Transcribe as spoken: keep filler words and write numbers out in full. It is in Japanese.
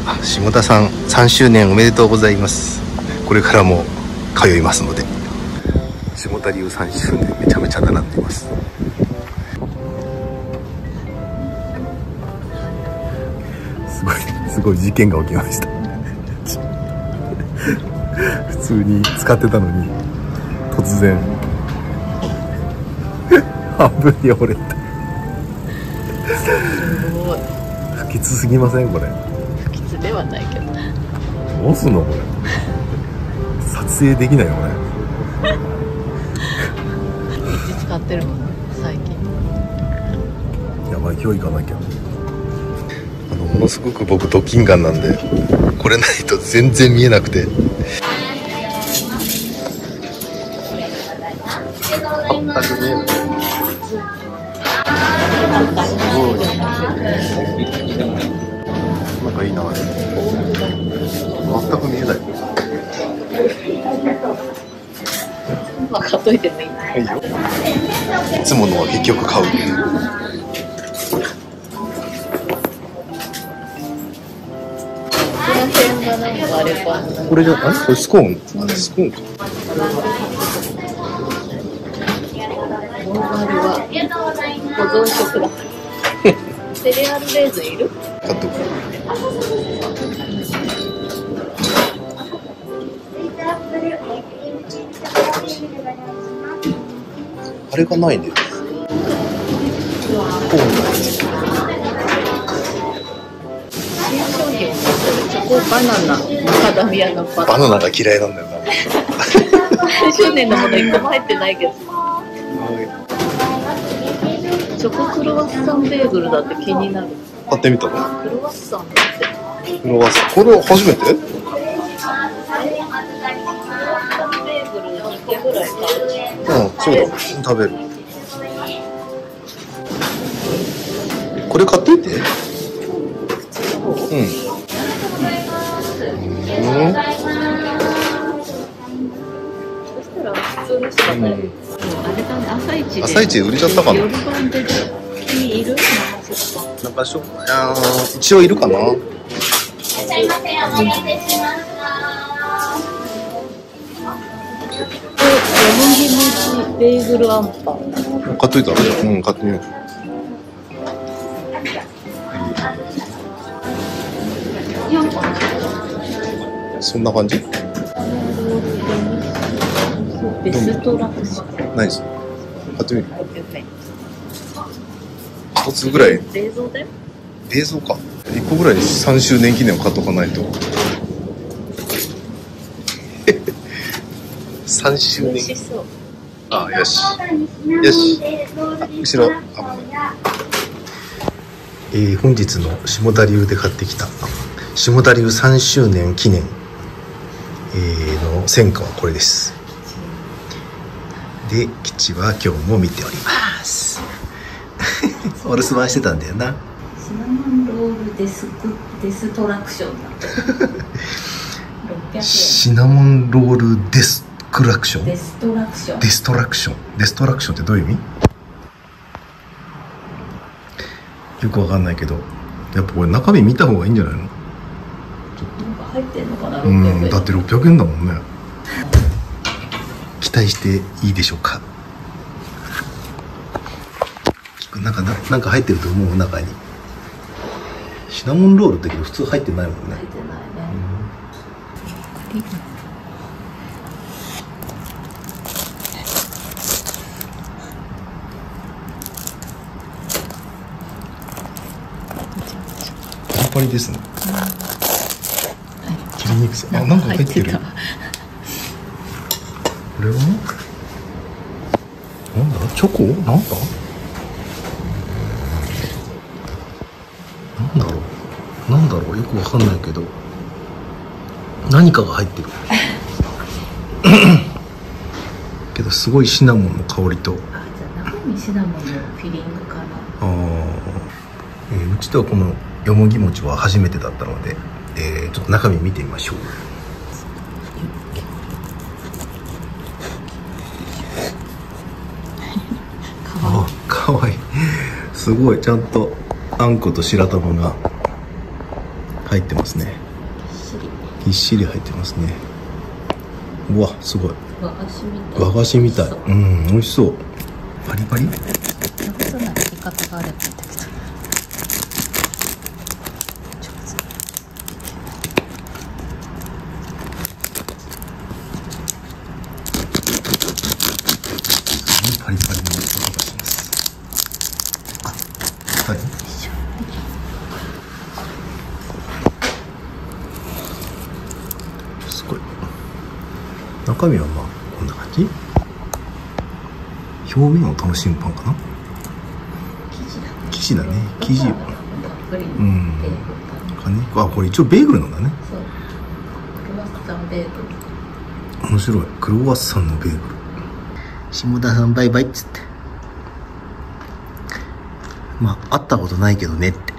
下田さんさんしゅうねんおめでとうございます。これからも通いますので。下田流さんしゅうねんめちゃめちゃ並んでいます。すごいすごい事件が起きました。普通に使ってたのに突然半分に折れた。 すごい不吉すぎませんこれ。 不吉ではないけど。 どうすんのこれ。撮影できないよこれ。 めっちゃ使ってるもんね最近。 やばい今日行かなきゃ。あのものすごく僕ドッキンガンなんでこれないと全然見えなくて。全く見えない。すごい。なんかいいな。全く見えない。 まあ買っといてもいい。 いいよ。いつものは結局買う。 この辺がなんかあれか。 これじゃあれこれスコーン。あれスコーンか。 ノーマルは保存食だ。セリアルレーズンいる？ 買っとく。あれがないんだよ。 新商品チョコバナナマカダミアのバナナ。 バナナが嫌いなんだよな。 さんしゅうねんのものいっこも入ってないけど。チョコクロワッサンベーグルだって気になる。 買ってみたの？ クロワッサンだって。 クロワッサン。これは初めて？ ベーグルにこぐらい買う。 うん、そうだ。食べる。これ買っといて。うん。うん。 そしたら普通のしかない。うんあれだね、朝一で朝一で売れちゃったかな。 夜晩でいる？ なんかしょあ一応いるかな。 いらっしゃいませ、お待たせしました。 小麦餅ベーグルあんパン。 買っといた。うん、買ってみよう。そんな感じ？ デストラクション。 ナイス。買ってみる。一つぐらい。 冷蔵だよ。 冷蔵か。一個ぐらいさんしゅうねん記念を買っとかないと。さんしゅうねん。 美味しそう。 あ、よし。よし。あ、後ろ。あ、えー、本日の下田流で買ってきた下田流さんしゅうねん記念、えー、の戦果はこれです。で、吉は今日も見ております。お留守番してたんだよな。 シナモンロールデスクデストラクションだ。ろっぴゃくえん。 シナモンロールデストラクション。 デストラクション。 デストラクション。デストラクションってどういう意味？よくわかんないけど、やっぱこれ中身見た方がいいんじゃないの？ なんか入ってんのかな。 うん、だってろっぴゃくえんだもんね。期待していいでしょうか。なんかな、なんか入ってると思う中に。シナモンロールってけど普通入ってないもんね。 入ってないね。 パリパリですね。切りにくそう。あ、なんか入ってる。これは？なんだ？チョコ？なんだ？なんだろう？なんだろう？よくわかんないけど、何かが入ってる。けどすごいシナモンの香りと。 あ、じゃあ中身シナモンのフィリングかな。 ああ、えー、うちではこのよもぎ餅は初めてだったので、えー、ちょっと中身見てみましょう。あ、かわいい。すごいちゃんとあんこと白玉が入ってますね。ぎっしり入ってますね。うわ、すごい。 和菓子みたい。 和菓子みたい。うん、美味しそう。パリパリ。 上手な切り方があればいいんだけど。 パリパリの音がします。あ、はい。すごい。中身はまあこんな感じ。表面を楽しむパンかな。生地だね。生地。うん。かね。あ、これ一応ベーグルなんだね。 そう。クロワッサンベーグル。 面白い。クロワッサンのベーグル。下田さんバイバイっつって。まあ会ったことないけどねって。